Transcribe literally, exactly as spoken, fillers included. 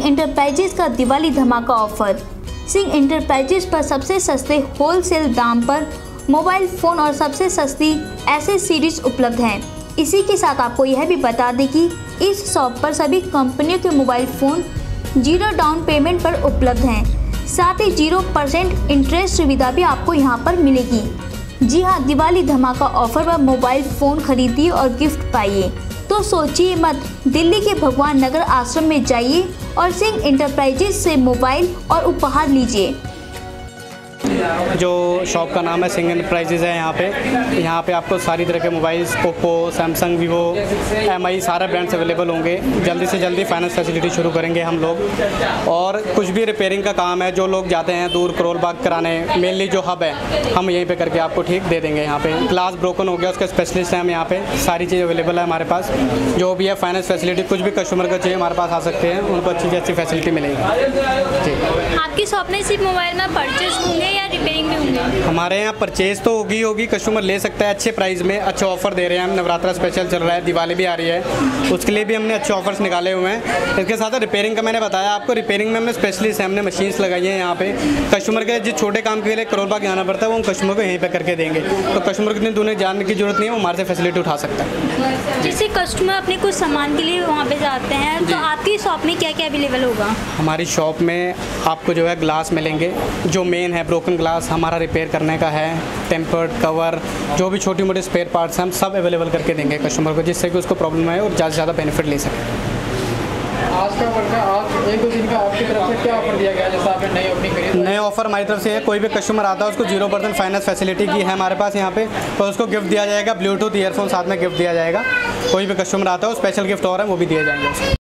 Singh enterprises का दिवाली धमाका offer. Singh enterprises पर सबसे सस्ते होलसेल दाम पर मोबाइल फ़ोन और सबसे सस्ती एसेसरीज उपलब्ध हैं। इसी के साथ आपको यह भी बता दें कि इस शॉप पर सभी कंपनियों के mobile phone zero down payment पर उपलब्ध हैं। साथ ही जीरो परसेंट इंटरेस्ट सुविधा भी आपको यहां पर मिलेगी। जी हां, दिवाली धमाका ऑफर पर मोबाइल फ़ोन खरीदिए और गिफ्ट पाइए। तो सोचिए मत, दिल्ली के भगवान नगर आश्रम में जाइए और सिंह इंटरप्राइजेज से मोबाइल और उपहार लीजिए। जो शॉप का नाम है सिंह इंटरप्राइजेज है। यहाँ पे यहाँ पे आपको सारी तरह के mobiles Oppo, Samsung, Vivo, M I सारे ब्रांड्स अवेलेबल होंगे। जल्दी से जल्दी फाइनेंस फैसिलिटी शुरू करेंगे हम लोग। और कुछ भी रिपेयरिंग का काम है, जो लोग जाते हैं दूर करोल बाग कराने, मेनली जो हब है हम यहीं पे करके आपको ठीक दे देंगे। यहाँ पे ग्लास ब्रोकन हो गया, उसके स्पेशलिस्ट हैं हम। यहाँ पे सारी चीज़ अवेलेबल है हमारे पास। जो भी है फाइनेंस फैसिलिटी, कुछ भी कस्टमर का चाहिए हमारे पास आ सकते हैं, उनको अच्छी से अच्छी फैसिलिटी मिलेगी। जी, आपकी शॉप में सिर्फ मोबाइल में परचेज होंगे या रिपेयरिंग भी होंगे? हमारे यहाँ परचेज तो होगी होगी कस्टमर ले सकता है अच्छे प्राइस में। अच्छे ऑफर दे रहे हैं हम, नवरात्रा स्पेशल चल रहा है, दिवाली भी आ रही है, उसके लिए भी हमने अच्छे ऑफर्स निकाले हुए हैं। इसके साथ रिपेयरिंग का मैंने बताया आपको, रिपेयरिंग में हमने स्पेशलिस्ट है, हमने मशीन्स लगाई हैं यहाँ पे। कस्टमर के जिस छोटे काम के लिए करोल बाग आना पड़ता है वो हम कस्टमर को यहीं पे करके देंगे। तो कस्टमर को इतनी दूर जाने की जरूरत नहीं है, वो हमारे से फैसिलिटी उठा सकता है। जैसे कस्टमर अपने कुछ सामान के लिए वहाँ पे जाते हैं, तो आपकी शॉप में क्या क्या अवेलेबल होगा? हमारी शॉप में आपको जो है ग्लास मिलेंगे, जो मेन है ब्रोकन ग्लास हमारा रिपेयर करने का है, टेम्पर्ड कवर, जो भी छोटी मोटी स्पेयर पार्ट्स हैं हम सब अवेलेबल करके देंगे कस्टमर को, जिससे कि उसको प्रॉब्लम आए और ज़्यादा से ज़्यादा बेनिफिट ले सके। आज का वर्क आज एक दो दिन का आपकी तरफ से क्या ऑफर दिया गया, जैसा आपने नई ओपनिंग करी? नए ऑफर हमारी तरफ से है, कोई भी कस्टमर आता है उसको जीरो परसेंट फाइनेंस फैसिलिटी की है हमारे पास यहाँ पे, और उसको गिफ्ट दिया जाएगा, ब्लूटूथ ईयरफोन साथ में गिफ्ट दिया जाएगा। कोई भी कस्टमर आता है स्पेशल गिफ्ट और है वो भी दिए जाएंगे उसको।